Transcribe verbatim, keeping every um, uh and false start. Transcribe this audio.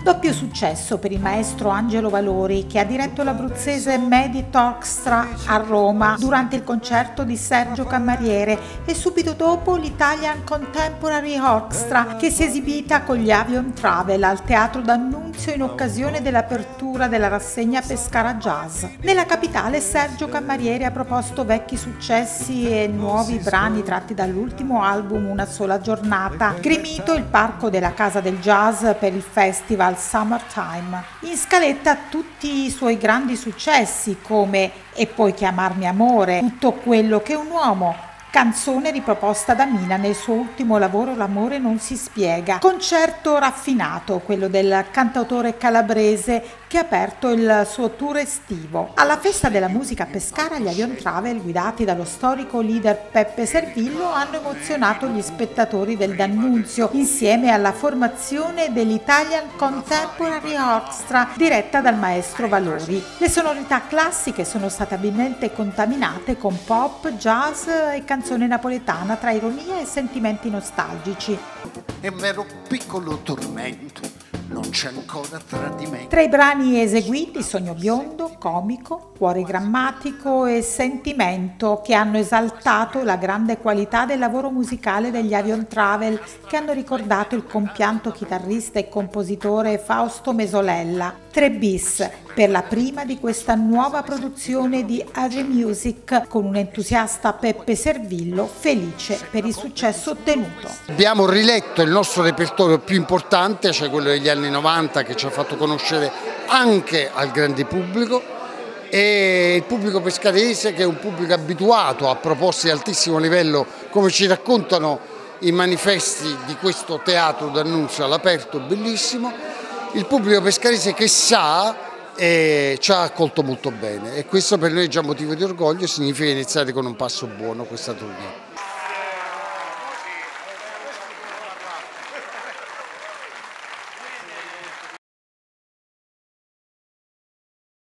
Doppio successo per il maestro Angelo Valori, che ha diretto l'abruzzese Medit Orchestra a Roma durante il concerto di Sergio Cammariere, e subito dopo l'Italian Contemporary Orchestra, che si è esibita con gli Avion Travel al Teatro D'Annunzio in occasione dell'apertura della rassegna Pescara Jazz. Nella capitale Sergio Cammariere ha proposto vecchi successi e nuovi brani tratti dall'ultimo album Una sola giornata, gremito il palco della Casa del Jazz per il festival Summertime. In scaletta tutti i suoi grandi successi come E puoi chiamarmi amore, Tutto quello che un uomo, canzone riproposta da Mina nel suo ultimo lavoro L'amore non si spiega, concerto raffinato, quello del cantautore calabrese che ha aperto il suo tour estivo. Alla festa della musica a Pescara gli Avion Travel, guidati dallo storico leader Peppe Servillo, hanno emozionato gli spettatori del D'Annunzio insieme alla formazione dell'Italian Contemporary Orchestra diretta dal maestro Valori. Le sonorità classiche sono state abilmente contaminate con pop, jazz e canzone napoletana tra ironia e sentimenti nostalgici. È un vero piccolo tormento, non c'è ancora tradimento. Tra i brani eseguiti Sogno biondo, Comico, Cuore grammatico e Sentimento, che hanno esaltato la grande qualità del lavoro musicale degli Avion Travel, che hanno ricordato il compianto chitarrista e compositore Fausto Mesolella. tre bis per la prima di questa nuova produzione di Age Music, con un entusiasta Peppe Servillo felice per il successo ottenuto. Abbiamo riletto il nostro repertorio più importante, cioè quello degli anni novanta, che ci ha fatto conoscere anche al grande pubblico, e il pubblico pescarese, che è un pubblico abituato a proposte di altissimo livello, come ci raccontano i manifesti di questo teatro D'Annunzio all'aperto bellissimo. Il pubblico pescarese che sa e ci ha accolto molto bene, e questo per noi è già motivo di orgoglio, significa iniziare con un passo buono questa tournée.